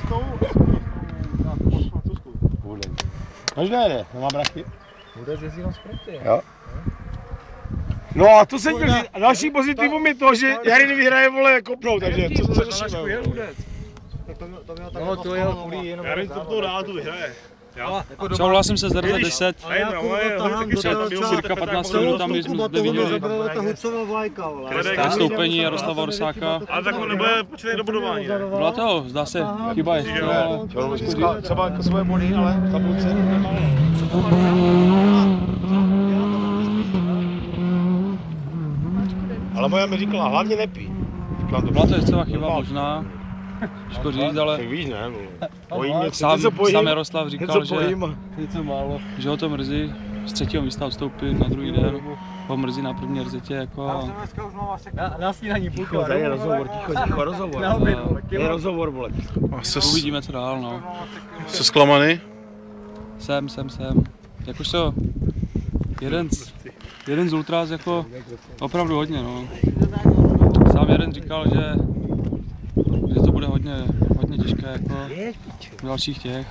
Bude. Možná jde, nemám brachy. Bude jezdí na sprinty. Jo. No a to se chtěl říct. A další pozitivum je to, že Jarin vyhraje vole kopnou, takže co řešíme. No to je kvůli jenom. Jarin to dá, tu vyhraje. Souhlasím se z RT10. Cirka 15 minut tam jsme zde viděli nastoupení Jaroslava Orsáka. Ale tak nebude počítat do budování. Byla to, zdá se, chyba je. Třeba jako svoje body, ale v tabulce nemá. Ale moja mi říkala, hlavně nepí. Byla to jezdcová chyba možná. Těžko říct, ale víš, ne? Sám Jaroslav říkal, že ho to mrzí z 3. místa odstoupit na druhý den. Ho mrzí na první RZtě jako. Na snídaní půlku. Tady je rozhovor, ticho, rozhovor. Je rozhovor, vole. Uvidíme co dál, no. Jsi zklamaný? Jsem. Jakožto jeden z ultras jako opravdu hodně, no. Sám jeden říkal, že to bude hodně těžké jako v dalších těch.